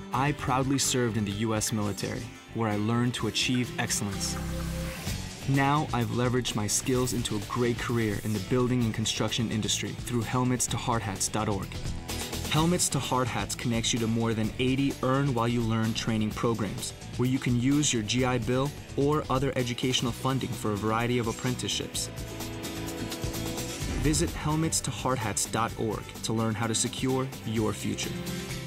I proudly served in the U.S. military, where I learned to achieve excellence. Now I've leveraged my skills into a great career in the building and construction industry through helmetstohardhats.org. Helmets to Hard Hats connects you to more than 80 Earn While You Learn training programs, where you can use your GI Bill or other educational funding for a variety of apprenticeships. Visit helmetstohardhats.org to learn how to secure your future.